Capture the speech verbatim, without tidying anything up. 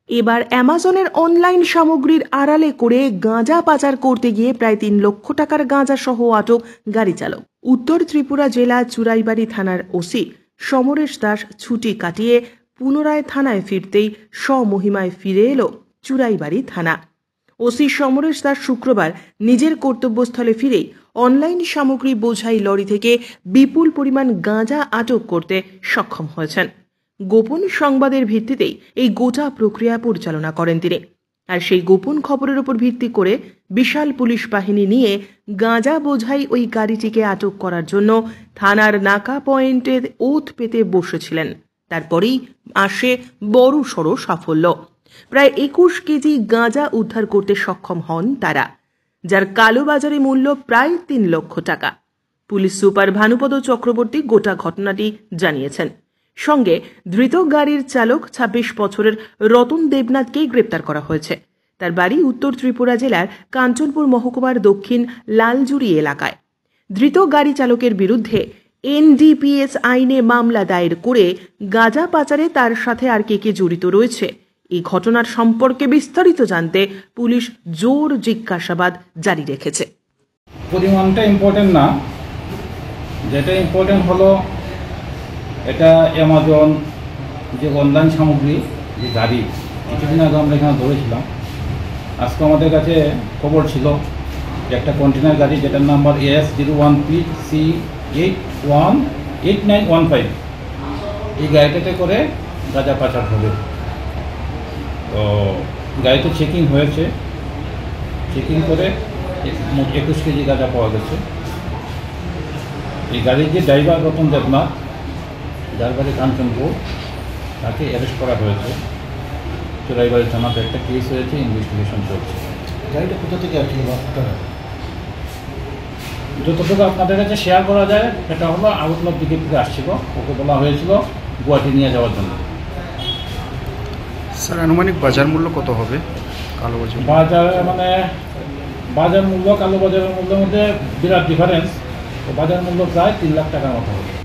এবার অ্যামাজনের অনলাইন সামগ্রীর আড়ালে করে গাঁজা পাচার করতে গিয়ে প্রায় তিন লক্ষ টাকার গাঁজা সহ আটক গাড়ি চালক। উত্তর ত্রিপুরা জেলা চুরাইবাড়ি থানার ওসি সমরেশ দাস ছুটি কাটিয়ে পুনরায় থানায় ফিরতেই স্বমহিমায় ফিরে এলো চুরাইবাড়ি থানা। ওসি সমরেশ দাস শুক্রবার নিজের কর্তব্যস্থলে ফিরেই অনলাইন সামগ্রী বোঝাই লরি থেকে বিপুল পরিমাণ গাঁজা আটক করতে সক্ষম হয়েছেন। গোপন সংবাদের ভিত্তিতেই এই গোটা প্রক্রিয়া পরিচালনা করেন তিনি। আর সেই গোপন খবরের উপর ভিত্তি করে বিশাল পুলিশ বাহিনী নিয়ে গাঁজা বোঝাই ওই গাড়িটিকে আটক করার জন্য থানার নাকা পয়েন্টে ওত পেতে বসেছিলেন। তারপরেই আসে বড় সড়ো সাফল্য। প্রায় একুশ কেজি গাঁজা উদ্ধার করতে সক্ষম হন তারা, যার কালোবাজারে মূল্য প্রায় তিন লক্ষ টাকা। পুলিশ সুপার ভানুপদ চক্রবর্তী গোটা ঘটনাটি জানিয়েছেন। সঙ্গে ধৃত গাড়ির চালক ছাব্বিশ বছরের রতন দেবনাথকেই গ্রেপ্তার করা হয়েছে। তার বাড়ি উত্তর ত্রিপুরা জেলার কাঞ্চনপুর মহকুমার দক্ষিণ লালজুড়ি এলাকায়। ধৃত গাড়ি চালকের বিরুদ্ধে এনডিপিএস আইনে মামলা দায়ের করে গাঁজা পাচারে তার সাথে আর কে কে জড়িত রয়েছে এই ঘটনার সম্পর্কে বিস্তারিত জানতে পুলিশ জোর জিজ্ঞাসাবাদ জারি রেখেছে। পরিমাণটা ইম্পর্টেন্ট না, যেটা ইম্পর্টেন্ট হলো এটা অ্যামাজন যে অনলাইন সামগ্রী যে গাড়ি কিছুদিন আগে আমরা এখানে ধরেছিলাম। আজকে আমাদের কাছে খবর ছিল যে একটা কন্টেনার গাড়ি যেটার number S zero one P C eight one eight nine one five এই গাড়িটাতে করে গাঁজা পাচার হবে। তো গাড়িতে চেকিং হয়েছে, চেকিং করে একুশ কেজি গাঁজা পাওয়া গেছে। এই গাড়ির যে ড্রাইভার রতন দেবনাথ, যার বাড়ি কাঞ্চনপুর, তাকে অ্যারেস্ট করা হয়েছে। চুরাইবাড়ি থানাতে একটা কেস হয়েছে, ইনভেস্টিগেশন চলছে। গাড়িটা কোথা থেকে আসছিল? যতটুকু আপনাদের কাছে শেয়ার করা যায় এটা হলো আউটলক দিকে থেকে আসছিল, ওকে বলা হয়েছিল গুয়াহাটি নিয়ে যাওয়ার জন্য। স্যার আনুমানিক বাজার মূল্য কত হবে? কালো বাজার বাজার মানে বাজার মূল্য কালো বাজারের মূল্যের মধ্যে বিরাট ডিফারেন্স। তো বাজার মূল্য প্রায় তিন লাখ টাকার মতো হবে।